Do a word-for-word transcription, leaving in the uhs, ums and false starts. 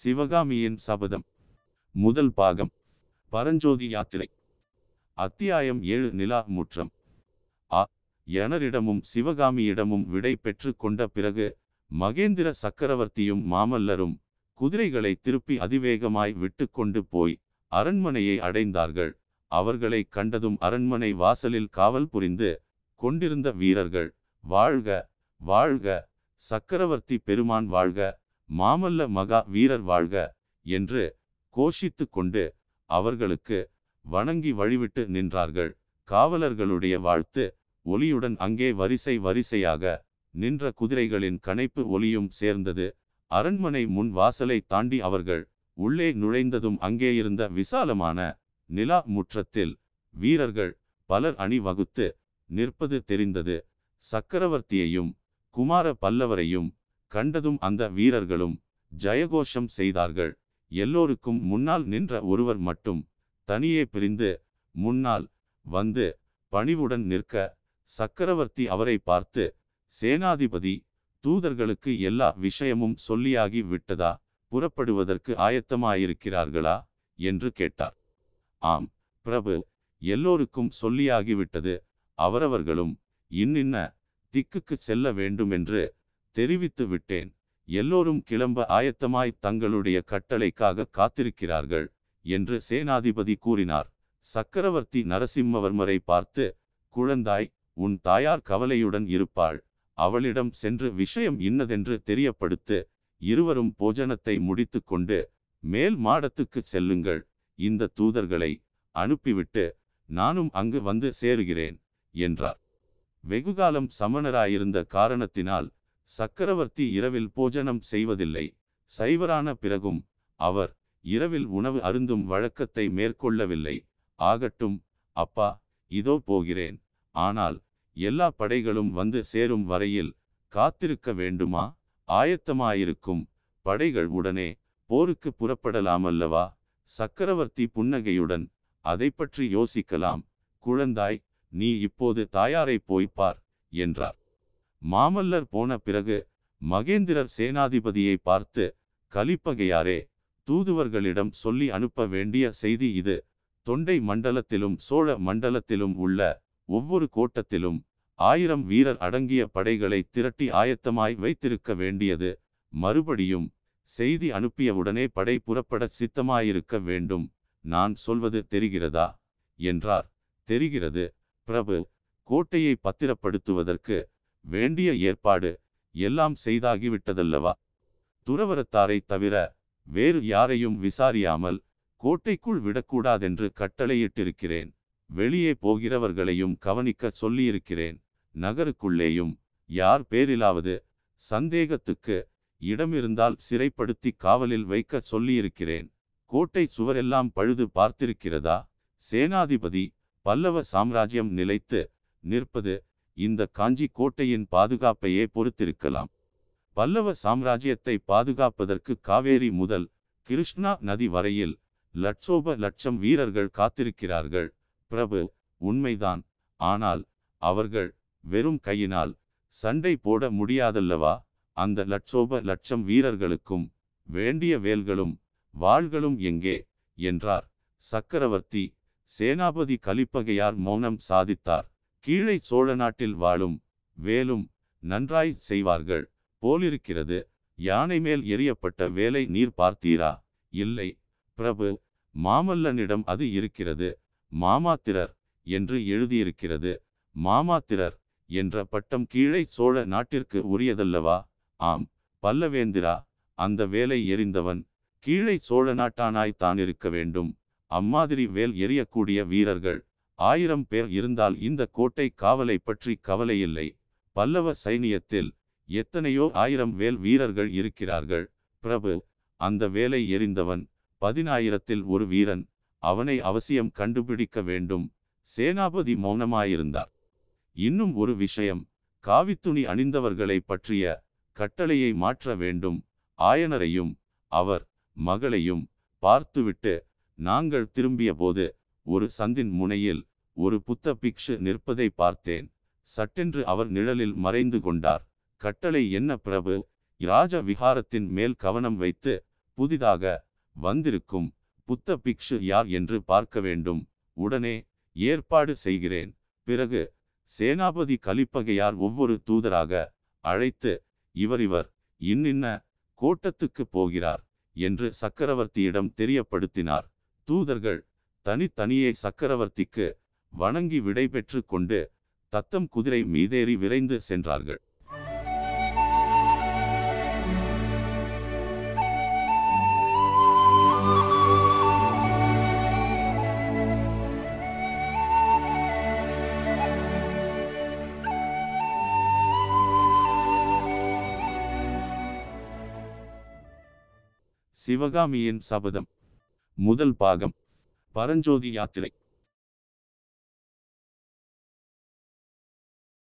சிவகாமியின் சபதம். முதல் பாகம். பரஞ்சோதி யாத்திரை. அத்தியாயம் ஏழு. நிலா முற்றம். ஆ யனரிடமும் சிவகாமியிடமும் விடை பெற்று கொண்ட பிறகு மகேந்திர சக்கரவர்த்தியும் மாமல்லரும் குதிரைகளை திருப்பி அதிவேகமாய் விட்டு கொண்டு போய் அரண்மனையை அடைந்தார்கள். அவர்களை கண்டதும் அரண்மனை வாசலில் காவல் புரிந்து கொண்டிருந்த வீரர்கள், வாழ்க வாழ்க, சக்கரவர்த்தி பெருமான் வாழ்க, மாமல்ல மகா வீரர் வாழ்க என்று கோஷித்து கொண்டு அவர்களுக்கு வணங்கி வழிவிட்டு நின்றார்கள். காவலர்களுடைய வாழ்த்து ஒலியுடன் அங்கே வரிசை வரிசையாக நின்ற குதிரைகளின் கனைப்பு ஒலியும் சேர்ந்தது. அரண்மனை முன் வாசலை தாண்டி அவர்கள் உள்ளே நுழைந்ததும் அங்கே இருந்த விசாலமான நிலா முற்றத்தில் வீரர்கள் பலர் அணி வகுத்து நிற்பது தெரிந்தது. சக்கரவர்த்தியையும் குமார பல்லவரையும் கண்டதும் அந்த வீரர்களும் ஜெயகோஷம் செய்தார்கள். எல்லோருக்கும் முன்னால் நின்ற ஒருவர் மட்டும் தனியே பிரிந்து முன்னால் வந்து பணிவுடன் நிற்க, சக்கரவர்த்தி அவரை பார்த்து, சேனாதிபதி, தூதர்களுக்கு எல்லா விஷயமும் சொல்லியாகி விட்டதா? புறப்படுவதற்கு ஆயத்தமாயிருக்கிறார்களா என்று கேட்டார். ஆம் பிரபு, எல்லோருக்கும் சொல்லியாகிவிட்டது. அவரவர்களும் இன்னின்ன திக்குக்கு செல்ல வேண்டுமென்று தெரிவித்து விட்டேன். எல்லோரும் கிளம்ப ஆயத்தமாய் தங்களுடைய கட்டளைக்காக காத்திருக்கிறார்கள் என்று சேனாதிபதி கூறினார். சக்கரவர்த்தி நரசிம்மவர்மரை பார்த்து, குழந்தாய், உன் தாயார் கவலையுடன் இருப்பாள். அவளிடம் சென்று விஷயம் இன்னதென்று தெரியப்படுத்து. இருவரும் போஜனத்தை முடித்து கொண்டு மேல் மாடத்துக்கு செல்லுங்கள். இந்த தூதர்களை அனுப்பிவிட்டு நானும் அங்கு வந்து சேருகிறேன் என்றார். வெகுகாலம் சமணராயிருந்த காரணத்தினால் சக்கரவர்த்தி இரவில் போஜனம் செய்வதில்லை. சைவரான பிறகும் அவர் இரவில் உணவு அருந்தும் வழக்கத்தை மேற்கொள்ளவில்லை. ஆகட்டும் அப்பா, இதோ போகிறேன். ஆனால் எல்லா படைகளும் வந்து சேரும் வரையில் காத்திருக்க வேண்டுமா? ஆயத்தமாயிருக்கும் படைகள் உடனே போருக்கு புறப்படலாமல்லவா? சக்கரவர்த்தி புன்னகையுடன், அதை பற்றி யோசிக்கலாம் குழந்தாய், நீ இப்போது தாயாரை போய்ப்பார் என்றார். மாமல்லர் போன பிறகு மகேந்திரர் சேனாதிபதியை பார்த்து, கலிப்பகையாரே, தூதுவர்களிடம் சொல்லி அனுப்ப வேண்டிய செய்தி இது. தொண்டை மண்டலத்திலும் சோழ மண்டலத்திலும் உள்ள ஒவ்வொரு கோட்டத்திலும் ஆயிரம் வீரர் அடங்கிய படைகளை திரட்டி ஆயத்தமாய் வைத்திருக்க வேண்டியது. மறுபடியும் செய்தி அனுப்பியவுடனே படை புறப்பட சித்தமாயிருக்க வேண்டும். நான் சொல்வது தெரிகிறதா என்றார். தெரிகிறது பிரபு. கோட்டையை பத்திரப்படுத்துவதற்கு வேண்டிய ஏற்பாடு எல்லாம் செய்தாகிவிட்டதல்லவா? துறவரத்தாரை தவிர வேறு யாரையும் விசாரியாமல் கோட்டைக்குள் விடக்கூடாதென்று கட்டளையிட்டிருக்கிறேன். வெளியே போகிறவர்களையும் கவனிக்க சொல்லியிருக்கிறேன். நகருக்குள்ளேயும் யார் பேரிலாவது சந்தேகத்துக்கு இடமிருந்தால் சிறைப்படுத்தி காவலில் வைக்க சொல்லியிருக்கிறேன். கோட்டை சுவரெல்லாம் பழுது பார்த்திருக்கிறதா? சேனாதிபதி, பல்லவ சாம்ராஜ்யம் நிலைத்து நிற்பது இந்த காஞ்சி கோட்டையின் பாதுகாப்பையே பொறுத்திருக்கலாம். பல்லவ சாம்ராஜ்யத்தை பாதுகாப்பதற்கு காவேரி முதல் கிருஷ்ணா நதி வரையில் லட்சோப லட்சம் வீரர்கள் காத்திருக்கிறார்கள். பிரபு, உண்மைதான். ஆனால் அவர்கள் வெறும் கையினால் சண்டை போட முடியாதல்லவா? அந்த லட்சோப லட்சம் வீரர்களுக்கும் வேண்டிய வேல்களும் வாள்களும் எங்கே என்றார். சக்கரவர்த்தி சேனாபதி கலிப்பகையார் மௌனம் சாதித்தார். கீழே சோழ நாட்டில் வாழும் வேலும் நன்றாய் செய்வார்கள் போலிருக்கிறது. யானை மேல் எரியப்பட்ட வேலை நீர் பார்த்தீரா? இல்லை பிரபு, மாமல்லனிடம் அது இருக்கிறது. மாமாத்திரர் என்று எழுதியிருக்கிறது. மாமாத்திரர் என்ற பட்டம் கீழே சோழ நாட்டிற்கு உரியதல்லவா? ஆம் பல்லவேந்திரா, அந்த வேலை எறிந்தவன் கீழே சோழ நாட்டானாய் தான் இருக்க வேண்டும். அம்மாதிரி வேல் எறியக்கூடிய வீரர்கள் ஆயிரம் பேர் இருந்தால் இந்த கோட்டை காவலை பற்றி கவலையில்லை. பல்லவ சைனியத்தில் எத்தனையோ ஆயிரம் வேல் வீரர்கள் இருக்கிறார்கள். பிரபு, அந்த வேலை எறிந்தவன் பதினாயிரத்தில் ஒரு வீரன். அவனை அவசியம் கண்டுபிடிக்க வேண்டும். சேனாபதி மௌனமாயிருந்தார். இன்னும் ஒரு விஷயம், காவித்துணி அணிந்தவர்களை பற்றிய கட்டளையை மாற்ற வேண்டும். ஆயனரையும் அவர் மகளையும் பார்த்துவிட்டு நாங்கள் திரும்பிய போது ஒரு சந்தின் முனையில் ஒரு புத்த பிக்ஷு நிற்பதை பார்த்தேன். சட்டென்று அவர் நிழலில் மறைந்து கொண்டார். கட்டளை என்ன பிரபு? இராஜ விஹாரத்தின் மேல் கவனம் வைத்து புதிதாக வந்திருக்கும் புத்த பிக்ஷு யார் என்று பார்க்க வேண்டும். உடனே ஏற்பாடு செய்கிறேன். பிறகு சேனாபதி கலிப்பகையார் ஒவ்வொரு தூதராக அழைத்து, இவர் இவர் இன்னின்ன கோட்டத்துக்கு போகிறார் என்று சக்கரவர்த்தியிடம் தெரியப்படுத்தினார். தூதர்கள் தனித்தனியே சக்கரவர்த்திக்கு வணங்கி விடை பெற்று கொண்டு தத்தம் குதிரை மீதேறி விரைந்து சென்றார்கள். சிவகாமியின் சபதம். முதல் பாகம். பரஞ்சோதி யாத்திரை.